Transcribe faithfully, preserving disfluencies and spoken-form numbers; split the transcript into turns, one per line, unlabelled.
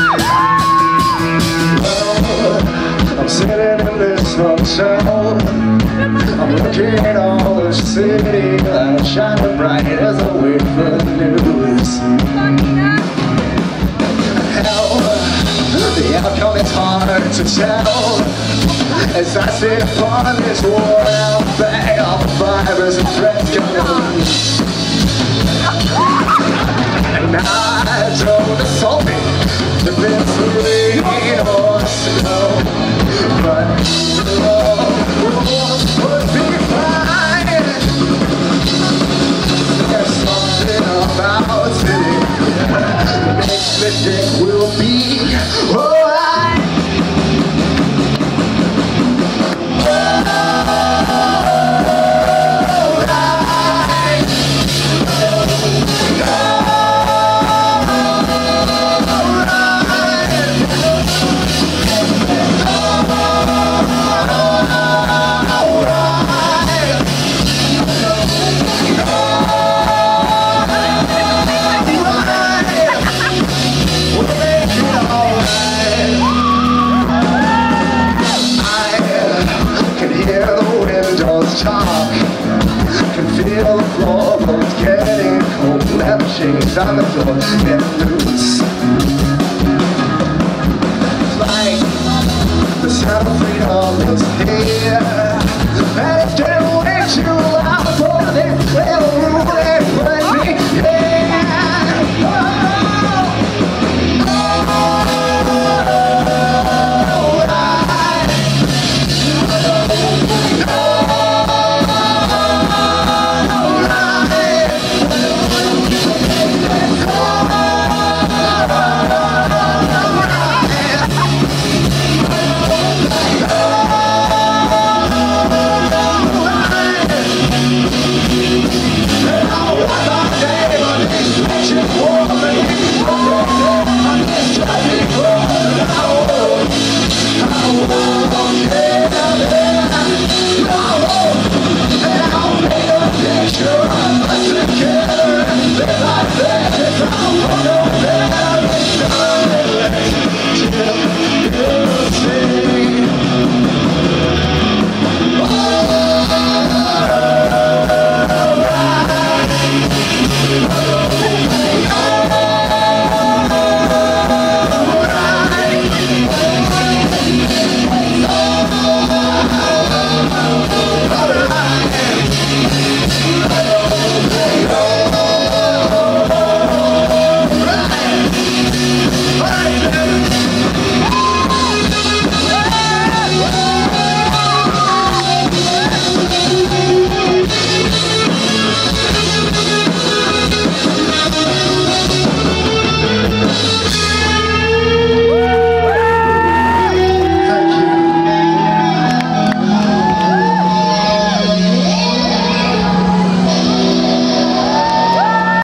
I'm sitting in this hotel, I'm looking at all the city lights shining bright as I wait for the news. Hell, the outcome is hard to tell as I sit upon this worn out bag of fibers and threads coming. And I don't assault me to bittersweet or snow, but love would be fine. There's something about it that makes me think we'll be alright. Talk. Can feel the floorboards getting cold. Have shades on the floor, step through